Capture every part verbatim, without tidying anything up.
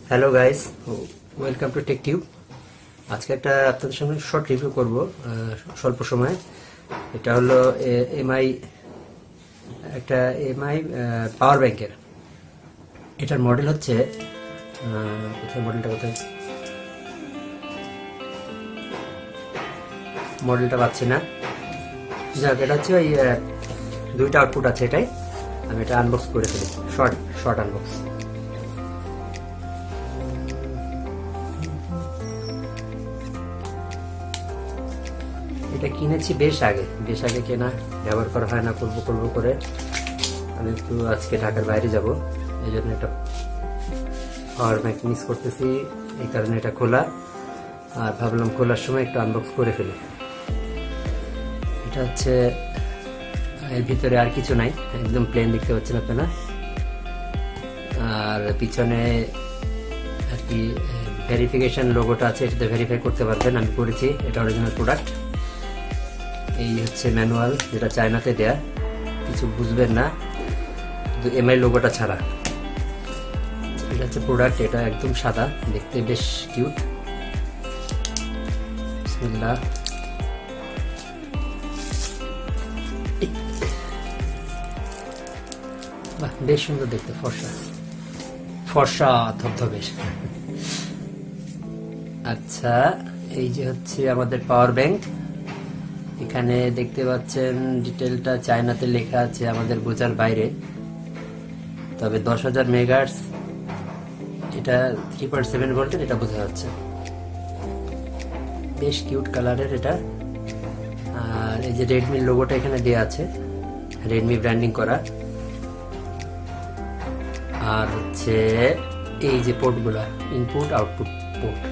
Hello guys, welcome to tech tube. আজকে একটা আপনাদের সামনে শর্ট রিভিউ করব স্বল্প সময়ে। এটা হলো এমআই একটা এমআই পাওয়ার ব্যাংকের। এটার মডেল হচ্ছে কোথায় মডেলটা কোথায় মডেলটা পাচ্ছি না। যাক, এটা হচ্ছে ওই দুইটা আউটপুট আছে। এটাই আমি এটা আনবক্স করে ফেলি, শর্ট শর্ট আনবক্স। এটা কিনেছি বেশ আগে বেশ আগে কেনা, ব্যবহার করা হয় না। করবো করবো করে আমি একটু আজকে ঢাকার বাইরে যাব, এই জন্য একটা পাওয়ার ব্যাংক মিস করতেছি, এই কারণে এটা খোলা। আর ভাবলাম খোলার সময় একটু আনবক্স করে ফেলি। এটা হচ্ছে এর ভিতরে আর কিছু নাই, একদম প্লেন দেখতে পাচ্ছেন আপনারা। আর পিছনে আর কি ভেরিফিকেশন লোগোটা আছে, এটাতে ভেরিফাই করতে পারবেন। আমি করেছি, এটা অরিজিনাল প্রোডাক্ট। এই হচ্ছে ম্যানুয়াল, যেটা চায়নাতে দেয়া, কিছু বুঝবেন না এমআই লোগোটা ছাড়া। এটা হচ্ছে প্রোডাক্ট, এটা একদম সাদা, দেখতে বেশ কিউট। বিসমিল্লাহ। বাহ, বেশ সুন্দর দেখতে, ফর্সা ফর্সা ধবধবে। আচ্ছা, এই যে হচ্ছে আমাদের পাওয়ার ব্যাংক। এখানে দেখতে পাচ্ছেন ডিটেলটা চায়নাতে লেখা আছে, আমাদের বোঝার বাইরে। তবে দশ হাজার মেগাহার্টজ, এটা থ্রি পয়েন্ট সেভেন ভোল্টের, এটা বোঝা যাচ্ছে। বেশ কিউট কালারের এটা। আর এই যে রেডমির লোগোটা এখানে দেওয়া আছে, রেডমি ব্র্যান্ডিং করা। আর হচ্ছে এই যে পোর্টগুলা, ইনপুট আউটপুট পোর্ট।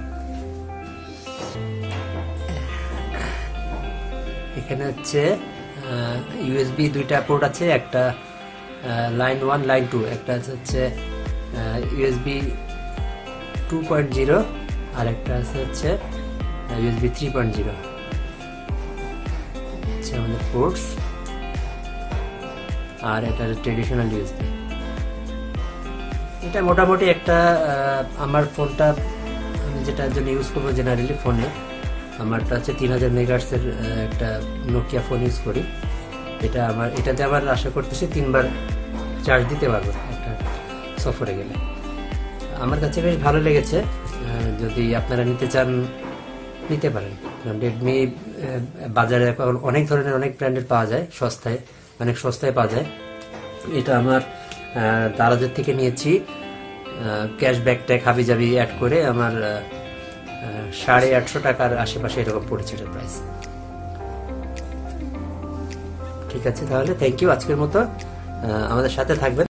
এখানে হচ্ছে ইউএসবি দুইটা পোর্ট আছে, একটা লাইন ওয়ান লাইন টু, একটা হচ্ছে ইউএসবি টু পয়েন্ট জিরো, আর একটা আছে হচ্ছে ইউএসবি থ্রি পয়েন্ট জিরো। হচ্ছে আমাদের পোর্টস। আর এটা ট্রেডিশনাল ইউএসবি। এটা মোটামুটি একটা আমার ফোনটা আমি যেটার জন্য ইউজ করবো জেনারেলি ফোনে, আমারটা হচ্ছে তিন হাজার মেগাহার্টজের একটা নোকিয়া ফোন ইউজ করি। এটা আমার এটাতে আমার আশা করতেছি তিনবার চার্জ দিতে পারবো একটা সফরে গেলে। আমার কাছে বেশ ভালো লেগেছে। যদি আপনারা নিতে চান নিতে পারেন। রেডমি বাজারে এখন অনেক ধরনের অনেক ব্র্যান্ডের পাওয়া যায়, সস্তায়, অনেক সস্তায় পাওয়া যায়। এটা আমার দারাজের থেকে নিয়েছি, ক্যাশব্যাক ট্যাগ হাবি জাবি অ্যাড করে আমার সাড়ে আটশো টাকার আশেপাশে এরকম পড়েছে এটার প্রাইস। ঠিক আছে, তাহলে থ্যাংক ইউ। আজকের মতো আমাদের সাথে থাকবেন।